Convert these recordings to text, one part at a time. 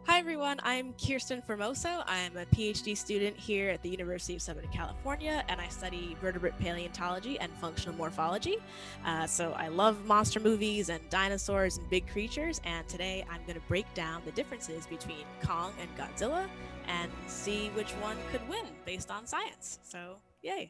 Hi everyone, I'm Kiersten Formoso. I'm a PhD student here at the University of Southern California, and I study vertebrate paleontology and functional morphology. So I love monster movies and dinosaurs and big creatures, and today I'm going to break down the differences between Kong and Godzilla and see which one could win based on science. So, yay.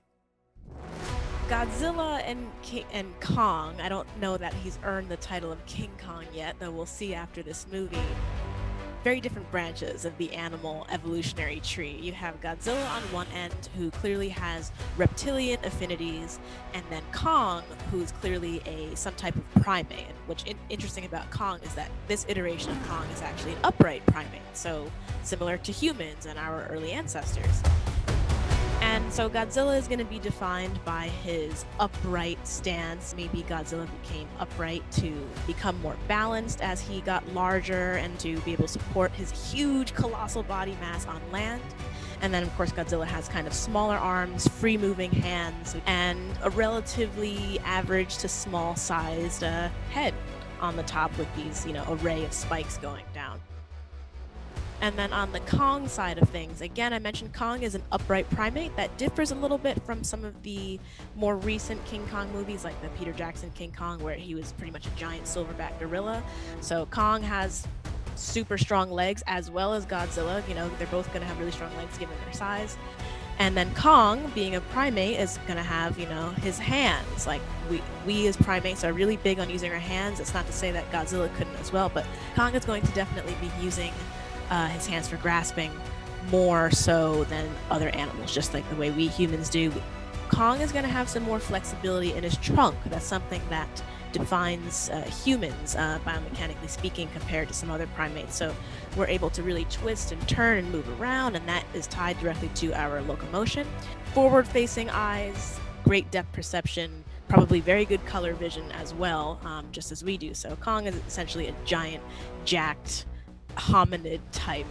Godzilla and Kong, I don't know that he's earned the title of King Kong yet, though we'll see after this movie. Very different branches of the animal evolutionary tree. You have Godzilla on one end, who clearly has reptilian affinities, and then Kong, who's clearly some type of primate. What's interesting about Kong is that this iteration of Kong is actually an upright primate, so similar to humans and our early ancestors. And so Godzilla is going to be defined by his upright stance. Maybe Godzilla became upright to become more balanced as he got larger and to be able to support his huge, colossal body mass on land. And then, of course, Godzilla has kind of smaller arms, free-moving hands, and a relatively average to small-sized head on the top with these, array of spikes going down. And then on the Kong side of things, again, I mentioned Kong is an upright primate that differs a little bit from some of the more recent King Kong movies, like the Peter Jackson King Kong, where he was pretty much a giant silverback gorilla. So Kong has super strong legs, as well as Godzilla. They're both going to have really strong legs given their size. And then Kong, being a primate, is going to have, his hands. Like, we as primates are really big on using our hands. It's not to say that Godzilla couldn't as well, but Kong is going to definitely be using his hands for grasping more so than other animals, just like the way we humans do. Kong is going to have some more flexibility in his trunk. That's something that defines humans, biomechanically speaking, compared to some other primates. So we're able to really twist and turn and move around, and that is tied directly to our locomotion. Forward-facing eyes, great depth perception, probably very good color vision as well, just as we do. So Kong is essentially a giant, jacked, hominid type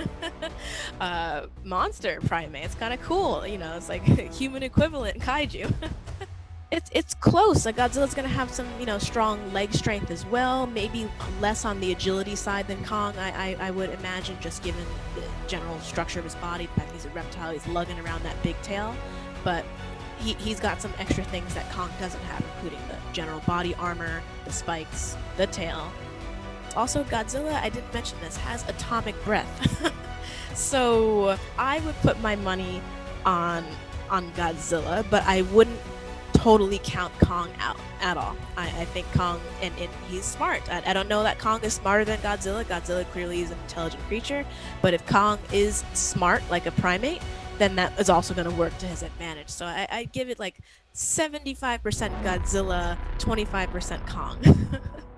monster primate. It's kind of cool, it's like human equivalent kaiju. It's close. Like, Godzilla's gonna have some strong leg strength as well, maybe less on the agility side than Kong, I would imagine, just given the general structure of his body. The fact he's a reptile, he's lugging around that big tail, but he's got some extra things that Kong doesn't have, including the general body armor, the spikes, the tail. Also, Godzilla, I didn't mention this, has atomic breath. So I would put my money on Godzilla, but I wouldn't totally count Kong out at all. I think Kong, and he's smart. I don't know that Kong is smarter than Godzilla. Godzilla clearly is an intelligent creature, but if Kong is smart like a primate, then that is also going to work to his advantage. So I give it like 75% Godzilla, 25% Kong.